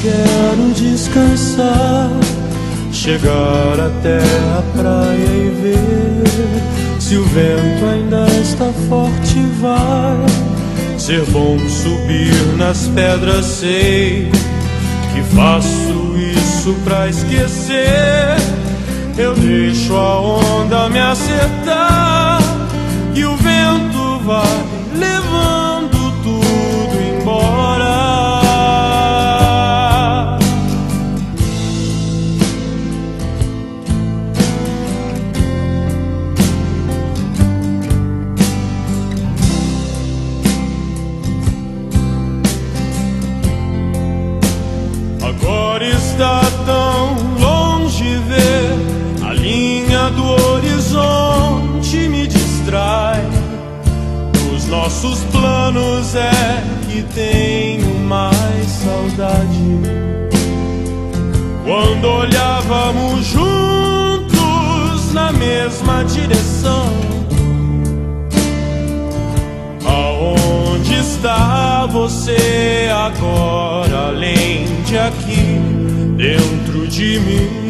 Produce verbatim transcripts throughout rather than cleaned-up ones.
quero descansar, chegar até a praia e ver se o vento ainda está forte. Vai ser bom subir nas pedras, sei que faço isso pra esquecer. Eu deixo a onda me acertar e o vento vai levando tudo embora. Agora está tão longe ver a linha do horizonte, me distrai. Dos nossos planos é que tenho mais saudade. Quando olhávamos juntos na mesma direção, aonde está você agora, além de aqui dentro de mim?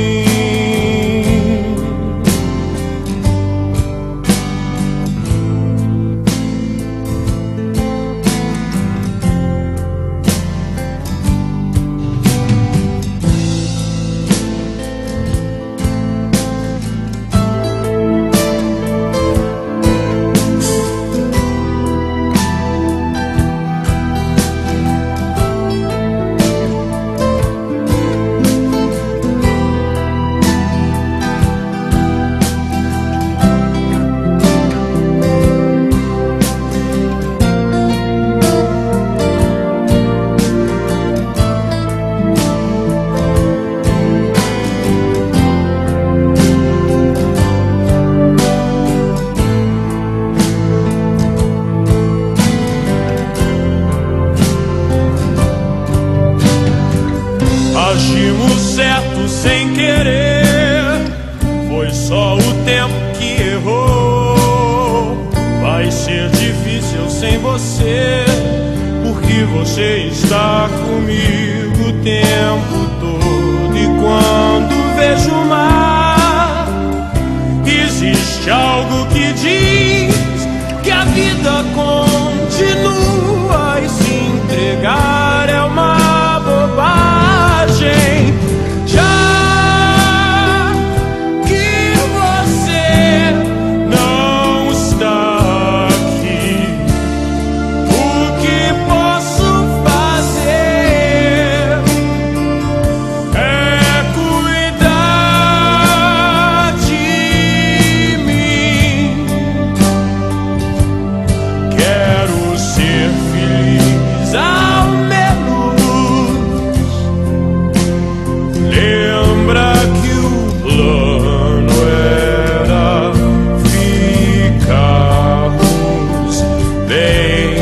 Agimos certo sem querer, foi só o tempo que errou. Vai ser difícil sem você, porque você está comigo o tempo todo. E quando vejo o mar, existe algo que diz que a vida continua, e se entregar é uma bobagem. Já que você não está aqui, o que posso fazer é cuidar de mim. Quero ser feliz ao menos. Lembra que o plano era ficarmos bem.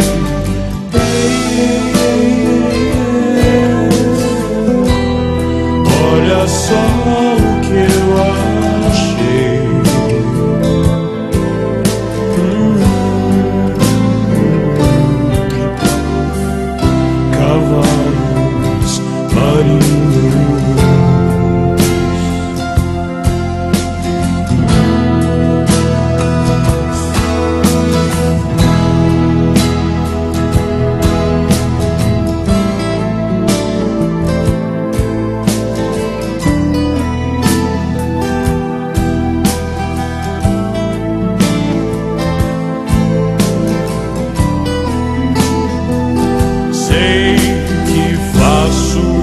Olha só o que eu achei. hum. Cavalos marinhos.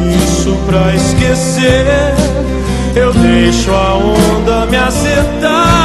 Pra esquecer, eu deixo a onda me acertar